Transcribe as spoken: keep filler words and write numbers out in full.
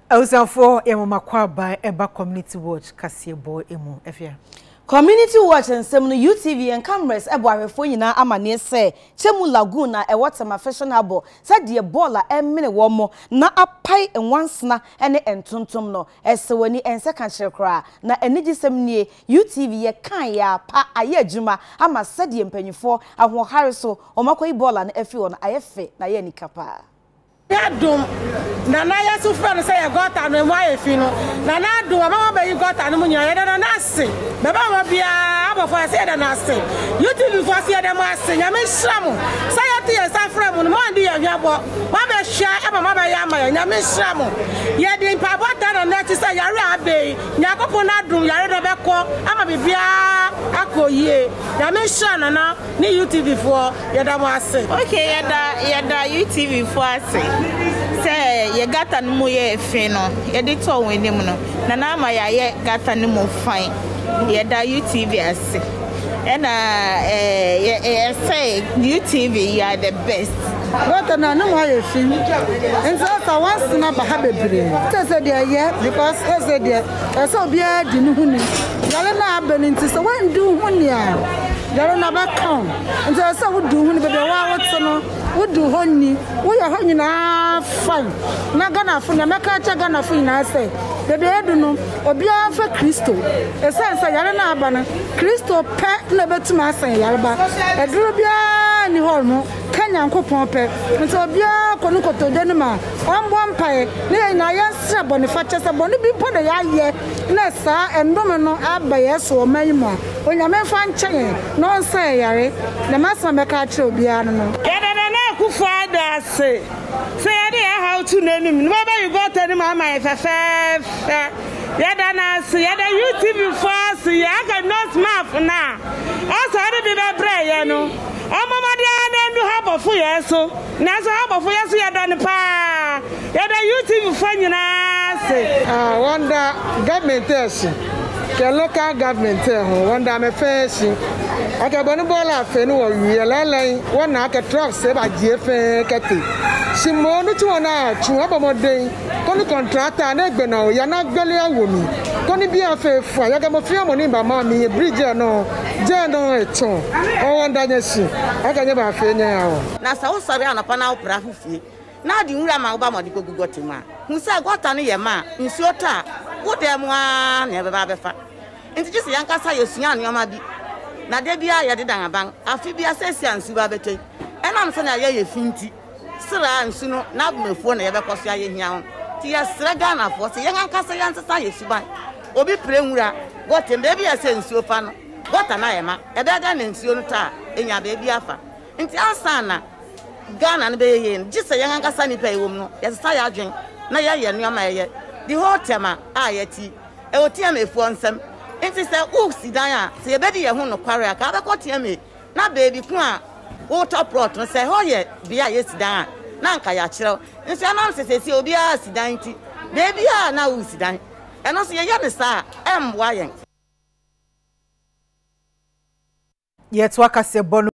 Awusanfo emu makwaba eba community watch kasiebo emu efia. Community watch nsem no U T V and cameras ebo ahwefo nyina amane se Chemu Lagoon na ewotema fashionable sa de bola emmene wo mo na apai enwansena ene entontom no esewani ense ka kyerkra na enigisem nie U T V ye kan ya pa aye adwuma ama sade mpanyifo ahohare so omakoyi bola na afi won ayefe na ye nikapa Yadum na na ya sufra no say ya gota no mu ayefi no na na adum aba ba yi gota no mu nya ya da na ase be ba ba bia abofo ase da na ase U T V fo ase da mu ase nya me hramu say ya te ya safra mu no ma ndi ya hwabo ma be hwa aba ma ba ya ma ya nya me hramu ye di pa bota no na ti say ya re abe nya kopo na adum ya re do be ko ama be bia akoyie nya me hra na na ni U T V fo ya da mu ase okay ya da ya da U T V fo ase say ye gata no ye fe no ye de to won nim no na na ma ya ye gata no mo fine ye da U T V ase and eh ye say U T V you are the best gata na no mo ye fe and so so once na ba ha bebre say say there ye because say there so bia di no huni yale na abeni nti so wan du huni a yale na ba kan nti so wo du huni be wa what no Wudu honi, wuya honi na fine. Na gana fu na meka cha gana fu na say. Bebe edu no, obia fa Kristo. Esense yare na aba na Kristo pe na betuma asan yare ba. Eduru bia ni hol mo, Kenya nkopon pe. Nti obia konu kotode ni ma. Ombo mpae, ne na yansa boniface se boni bi po de ya ye. Na sa endome no aba yeso o mayimo. Onyame fa nchen, no nsa yare. Na masa meka cha obia no. Father say, say how to name him. Maybe you got any mama if a fair. Yada Nancy, Yada U T V first, I can not smart now. Also, I did a prayer, you know. Oh, Mamma, I do have a fool, so Nasa have a fool, you done the pa. Yada U T V fun, you know. I wonder government tells you. The local government tell you, wonder I'm a face. I can burn a ball of fenu or yellow one knock a truck say by G F A Cathy. Simone to an hour, to have a more day. Can you contract an egg now? You're not very a woman. Can you be a fair fire? I got a few money by mommy, a bridge, no, Jano, a tone. Oh, one dynasty. I can never feel now. Na sa o sare anapa na opra fufi na di nwura ma oba modi gogu gotima hu say gota no ye ma nsuo ta wo dem a na be ba be fa enti ji se yankasa yesunya anoma bi na de bia ye de dan aban afi bia sesia nsu ba betei enam se na ye ye finti sira nsu no na bumefuo na ye be koso aye hia ho ti ye sira Ghana fo se ye yankasa yansesa ye suban obi pre nwura gotem de bia se nsuo fa no gota na ye ma e be da na nsuo no ta enya be bia fa enti ansa na Ghana no be ye ji se ye yankasa ni pa ewom no ye sesa ya adwen na ye ye nuama ye the whole tema a ye ti e otia mefuo nsem Inti se u sidan a se ebedi ye hu no kware aka be kotie me na baby ku a wo top plot no se ho ye bia ye sidan a na nka ya kire nti anam se se obi a sidan ti baby a na u sidan eno so ye ye ne sa em wa yen Yet waka se bono